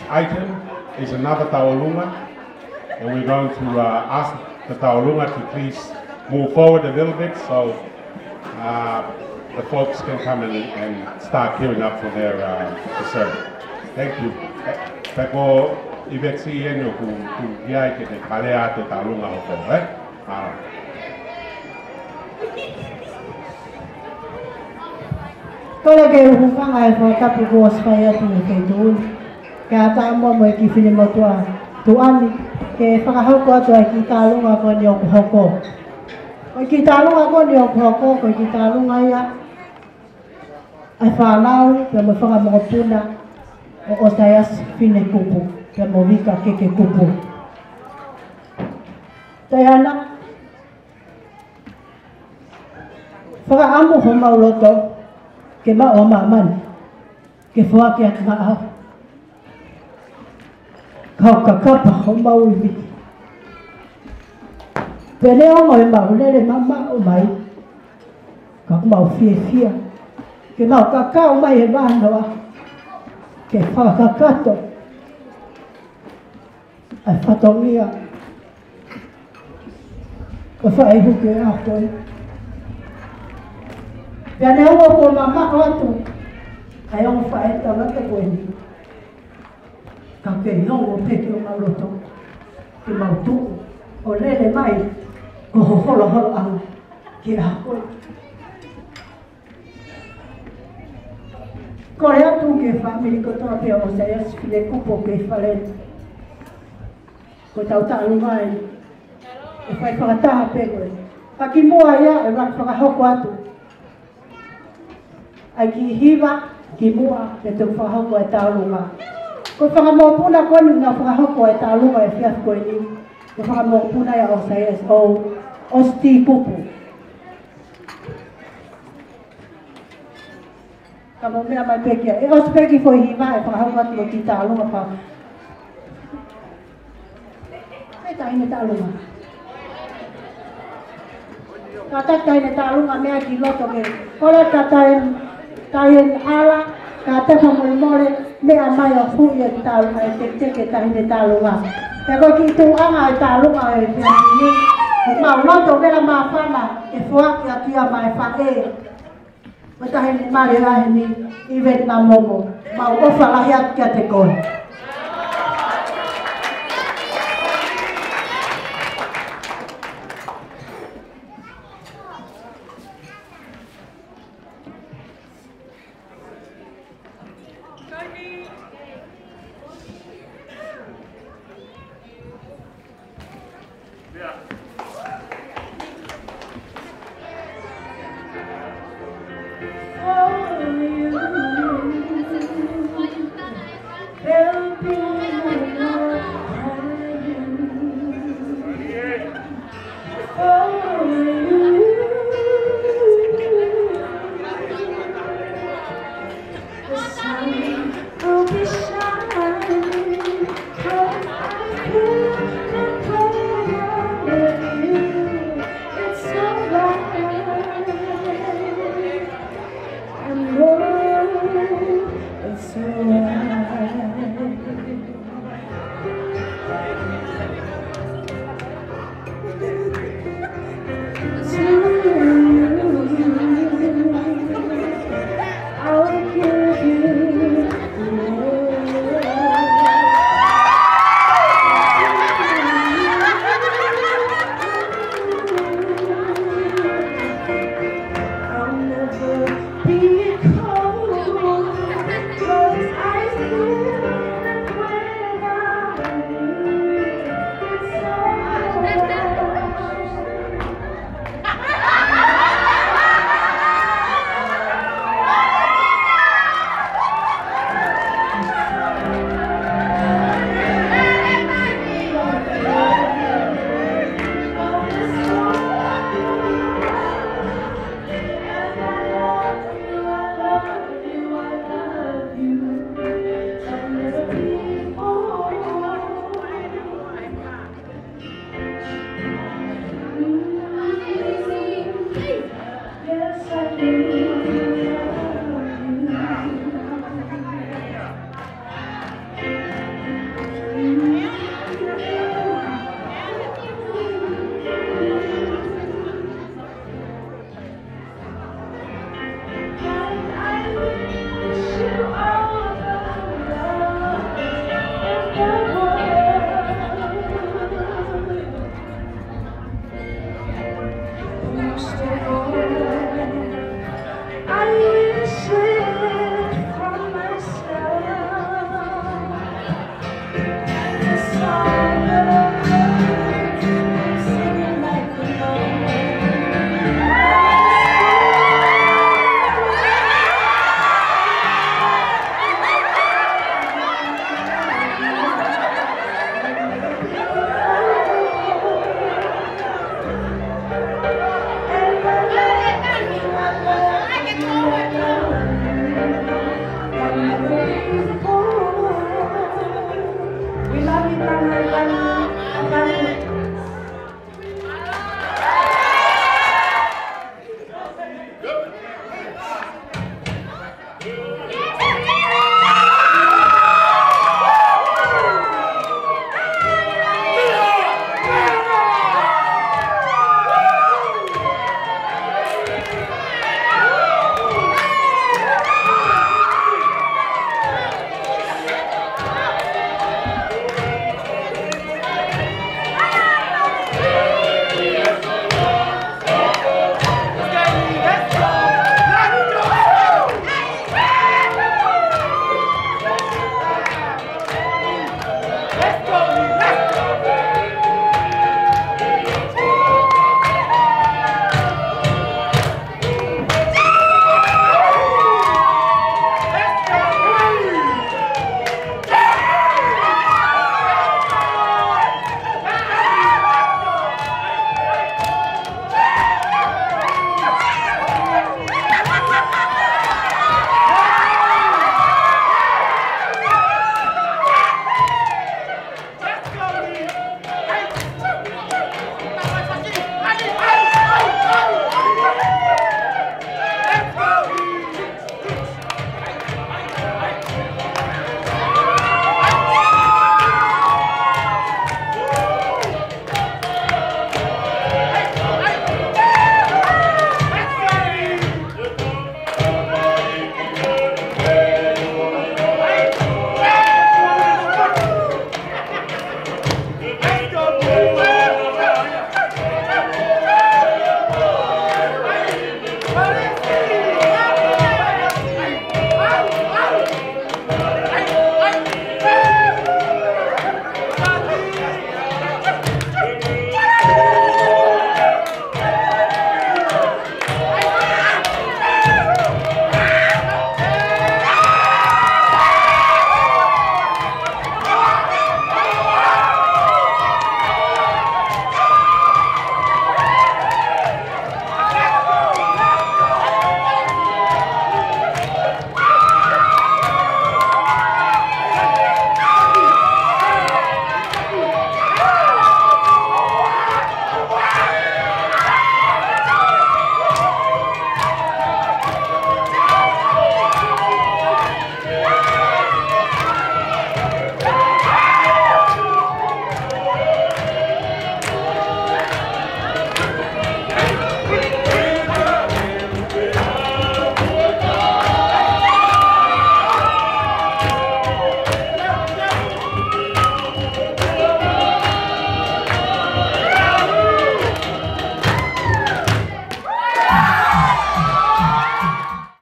item is another Taolunga, and we're going to ask the Taolunga to please move forward a little bit so the folks can come and start queuing up for their dessert. Thank you. Peko ibexi eno ku yai ke te kalea te Taolunga hoko, Kala ke hufanga e whakapu ko spaya tu ke tuun. Ka taamo mo ki finimo tua tuani ke whakahoko atu ai ki Taolunga ko ni o hoko. Ko ki Taolunga ko ni o hoko ko ki Taolunga ia ai whanau pe mo whakamokopuna o Osaias fine kupu pe mo wika keke kupu. Tayana whakaamu ho mauloto ke mao maman ke whaki at maao kau kakapa ho mauiwi pene o ngoi mau nere mama o mai kau mau fia ke mau kakao mai e wanoa ke whakakato ai whatongia ka whaihu ke ahoi pia ne hoa ko mama o atu ai o whaeta wata koe ni ka ke nongo peke o mauroto ke mautu o lele mai ko holo au ke ahoi ko rea tu ke family ko toa pia o Osaias fine kupo ke whalen ko tau Taolunga e whai whakataha pe koe paki mua ia e rak whakahoko atu ai ki hiwa ki mua e te whahoko e Taolunga. Ko whakamopuna koe ni ngā whahoko e Taolunga e whiaf koe ni. Ko whakamopuna ia Osaias o sti kupu. Ka mo mea mai pekia. E os peki koe hiwa e whahoko atu o ki Taolunga wha. E taine Taolunga. Ka taine Taolunga mea ki loto ke. Kore ka taien ala, ka tepa mole mea mai o hui e Taolunga e te teke taine Taolunga. E koe ki tuanga e Taolunga e te ni. Mau loto vera maa whana e whuaki atia mai whae. Ko taine mare ahe ni i Vietnam momo. Mau ofa lahi atia te koe. Well, Let's go!